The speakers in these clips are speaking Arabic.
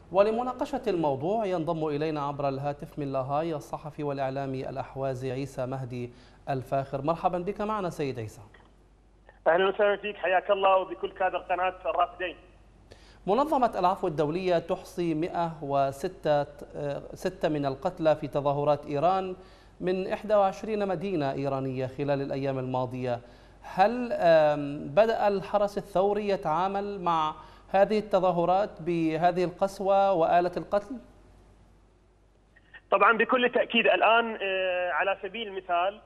ولمناقشة الموضوع ينضم إلينا عبر الهاتف من لاهاي الصحفي والإعلامي الأحوازي عيسى مهدي الفاخر. مرحبا بك معنا سيد عيسى. أهلا وسهلا فيك، حياك الله وبكل كادر قناة الرافدين. منظمة العفو الدولية تحصي 106 من القتلى في تظاهرات إيران من 21 مدينة إيرانية خلال الأيام الماضية. هل بدأ الحرس الثوري يتعامل مع هذه التظاهرات بهذه القسوة وآلة القتل؟ طبعا بكل تأكيد. الآن على سبيل المثال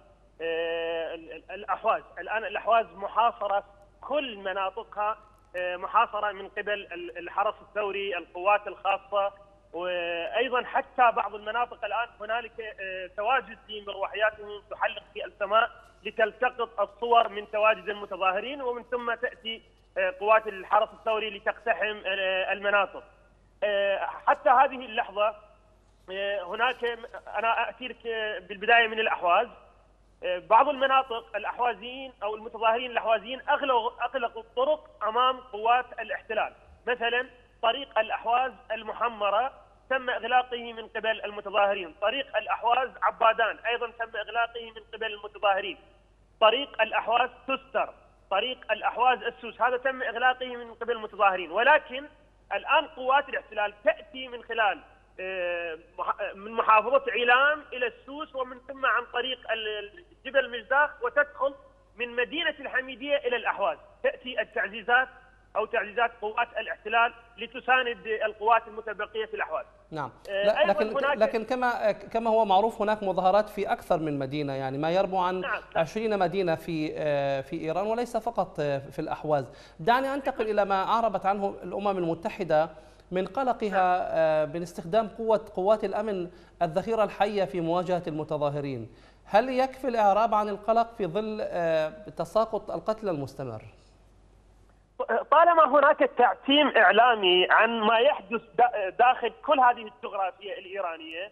الأحواز محاصرة، كل مناطقها محاصرة من قبل الحرس الثوري، القوات الخاصة، وأيضا حتى بعض المناطق الآن هنالك تواجد لمروحياتهم تحلق في السماء لتلتقط الصور من تواجد المتظاهرين، ومن ثم تأتي قوات الحرس الثوري لتقتحم المناطق. حتى هذه اللحظة هناك، أنا أأتي لك بالبداية من الأحواز. بعض المناطق الأحوازيين أو المتظاهرين الأحوازيين أغلقوا الطرق أمام قوات الاحتلال. مثلا طريق الأحواز المحمرة تم إغلاقه من قبل المتظاهرين، طريق الأحواز عبادان أيضا تم إغلاقه من قبل المتظاهرين، طريق الأحواز تستر، طريق الأحواز السوس، هذا تم إغلاقه من قبل المتظاهرين. ولكن الآن قوات الاحتلال تأتي من خلال من محافظة عيلام إلى السوس، ومن ثم عن طريق جبل مجداخ، وتدخل من مدينة الحميدية إلى الأحواز. تأتي التعزيزات أو تعزيزات قوات الاحتلال لتساند القوات المتبقية في الأحواز. نعم، لكن كما هو معروف هناك مظاهرات في أكثر من مدينة، يعني ما يربو عن 20 مدينة في إيران وليس فقط في الأحواز. دعني أنتقل إلى ما أعربت عنه الأمم المتحدة من قلقها من استخدام قوات الأمن الذخيرة الحية في مواجهة المتظاهرين. هل يكفي الإعراب عن القلق في ظل تساقط القتل المستمر؟ طالما هناك تعتيم إعلامي عن ما يحدث داخل كل هذه الجغرافيا الإيرانية،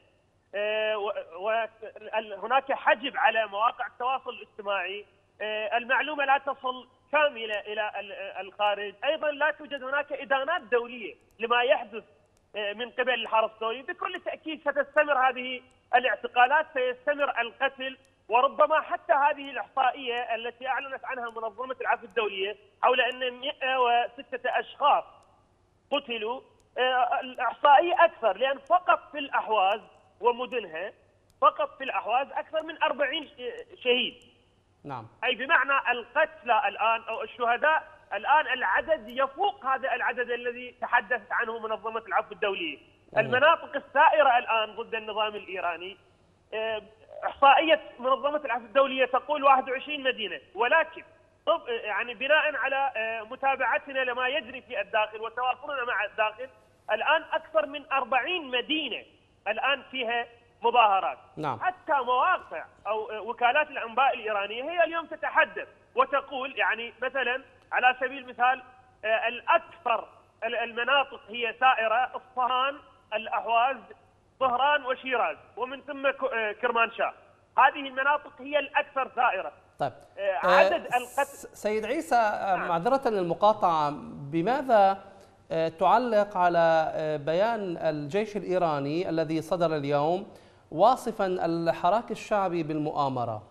وهناك حجب على مواقع التواصل الاجتماعي، المعلومة لا تصل كاملة إلى الخارج، أيضا لا توجد هناك إدانات دولية لما يحدث من قبل الحرس الثوري، بكل تأكيد ستستمر هذه الاعتقالات، سيستمر القتل. وربما حتى هذه الإحصائية التي أعلنت عنها منظمة العفو الدولية حول أن 106 أشخاص قتلوا، الإحصائية أكثر، لأن فقط في الأحواز ومدنها، فقط في الأحواز أكثر من 40 شهيد. نعم. أي بمعنى القتلى الآن أو الشهداء الآن العدد يفوق هذا العدد الذي تحدثت عنه منظمة العفو الدولية. المناطق الثائرة الآن ضد النظام الإيراني، إحصائية منظمة العفو الدولية تقول 21 مدينة، ولكن يعني بناء على متابعتنا لما يجري في الداخل وتواصلنا مع الداخل، الآن أكثر من 40 مدينة الآن فيها مظاهرات. نعم. حتى مواقع أو وكالات الأنباء الإيرانية هي اليوم تتحدث وتقول، يعني مثلا على سبيل المثال الأكثر المناطق هي سائرة: إصفهان، الأحواز، طهران وشيراز، ومن ثم كرمانشاه. هذه المناطق هي الأكثر ثائرة. طيب، عدد القتل. سيد عيسى، معذرة للمقاطعة، بماذا تعلق على بيان الجيش الإيراني الذي صدر اليوم واصفا الحراك الشعبي بالمؤامرة؟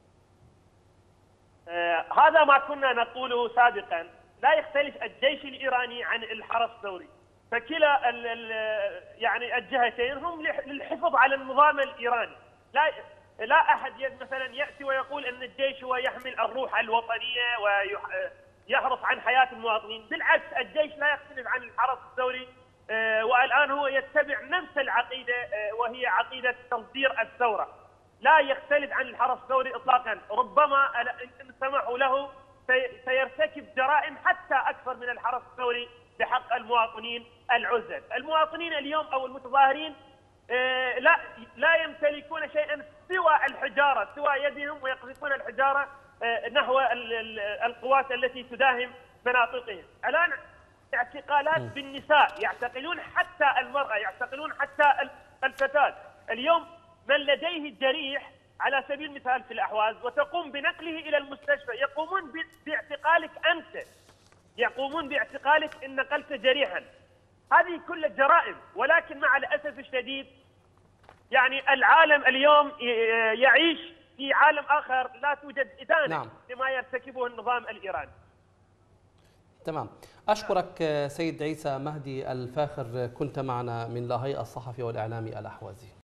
هذا ما كنا نقوله سابقا، لا يختلف الجيش الإيراني عن الحرس الثوري، فكلا يعني الجهتين هم للحفاظ على النظام الإيراني. لا أحد مثلا يأتي ويقول أن الجيش هو يحمل الروح الوطنية ويحرص عن حياة المواطنين، بالعكس الجيش لا يختلف عن الحرس الثوري، والآن هو يتبع نفس العقيدة، وهي عقيدة تصدير الثورة. لا يختلف عن الحرس الثوري إطلاقا، ربما إن سمحوا له سيرتكب جرائم حتى أكثر من الحرس الثوري بحق المواطنين العزل. المواطنين اليوم أو المتظاهرين لا يمتلكون شيئا سوى الحجارة، سوى يدهم، ويقذفون الحجارة نحو القوات التي تداهم مناطقهم. الآن اعتقالات بالنساء، يعتقلون حتى المرأة، يعتقلون حتى الفتاة. اليوم من لديه جريح على سبيل المثال في الأحواز وتقوم بنقله إلى المستشفى، يقومون باعتقالك أنت، يقومون باعتقالك إن نقلت جريحا. هذه كلها جرائم، ولكن مع الأسف الشديد يعني العالم اليوم يعيش في عالم آخر، لا توجد إدانة نعم. لما يرتكبه النظام الإيراني. تمام. أشكرك سيد عيسى مهدي الفاخر، كنت معنا من لاهي الصحفي والإعلامي الأحوازي.